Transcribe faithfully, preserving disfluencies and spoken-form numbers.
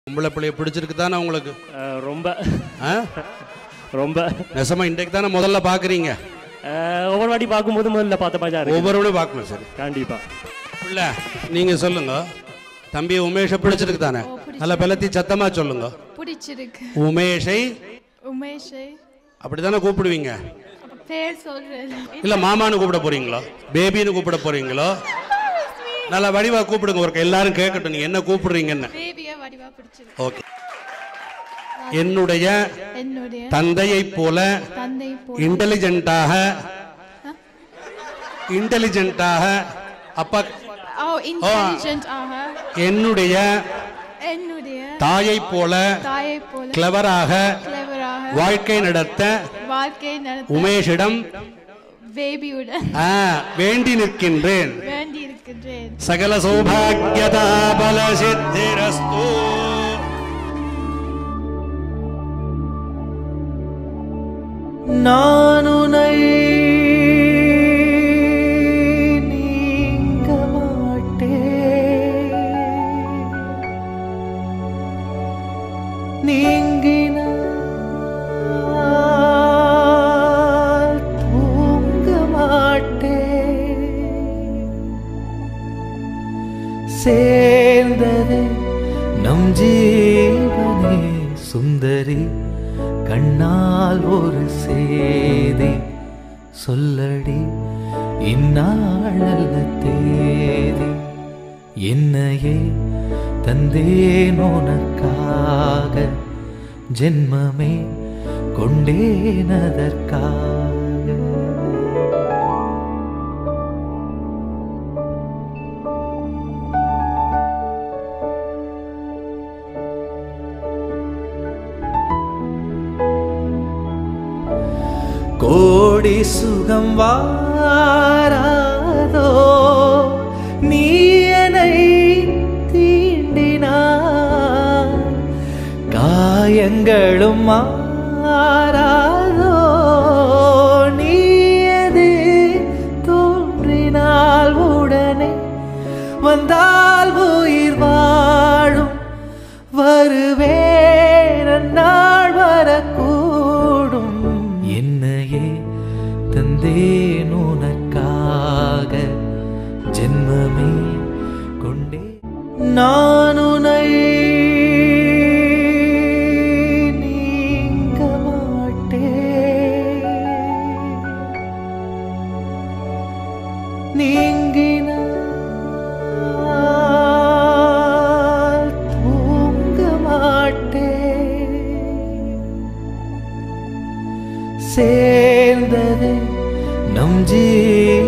உங்களை பிள்ளைய பிடிச்சிருக்கு தானே உங்களுக்கு? ரொம்ப ரொம்ப நெசமா இன்றைக்கு தானே முதல்ல பார்க்குறீங்க? ஒவ்வொரு வாட்டி பார்க்கும்போது முதல்ல பார்த்த மாதிரி இருக்கு. ஒவ்வொரு வாட்டி பார்க்கணும். சரி, கண்டிப்பா. பிள்ளை நீங்க சொல்லுங்க, தம்பி உமேஷை பிடிச்சிருக்கு தானே? நல்ல பலத்தி சத்தமா சொல்லுங்க. பிடிச்சிருக்கு. உமேஷை உமேஷை அப்படித்தானே கூப்பிடுவீங்க? பேர் சொல்றேன். இல்ல மாமான்னு கூப்பிட போறீங்களோ, பேபின்னு கூப்பிட போறீங்களோ? நல்ல வடிவா கூப்பிடுங்க, ஒரு எல்லாரும் கேட்கட்டும் நீங்க என்ன கூப்பிடுறீங்கன்னு. பேபியா வடிவா பிடிச்சிருக்கு. ஓகே. என்னுடைய என்னுடைய தந்தையை போல தந்தை போல இன்டெலிஜென்ட்டாக இன்டெலிஜென்ட்டாக அப்பா ஓ இன்டெலிஜென்ட் ஆக என்னுடைய என்னுடைய தாயை போல தாயை போல கிளவராக கிளவராக வாழ்க்கை நடத்த வாழ்க்கை நடத்த உமேஷிடம் பேபியுடன் வேண்டி நிற்கின்றேன். வேண்டி இருக்கின்றேன். சகல சௌபாக்யதா பல சித்திரஸ்து. நான் உன்னை நீங்க மாட்டேன், நீங்கினால் தூங்க மாட்டேன். சேர்ந்தது நம் ஜீவனே சுந்தரி, கண்ணால் ஒரு சேதி சொல்லடி, இந்நாளல்ல தேதி. என்னையே தந்தேன் உனக்காக, ஜென்மமே கொண்டேன் அதற்காக. கோடி சுகம் வாராதோ நீ என்னை தீண்டினாய், காயங்களும் மாறாதோ நீ எது தோன்றினால் உடனே வந்தால் உயிர் வாழும். வருவேன் நாள் வரக்கூடும், என்னையே தந்தேன் உனக்காக, ஜென்மமே கொண்டே. நான் உன்னை நீங்க மாட்டேன், நீங்கினால் தூங்க மாட்டேன். சேர்ந்தது நம் ஜீ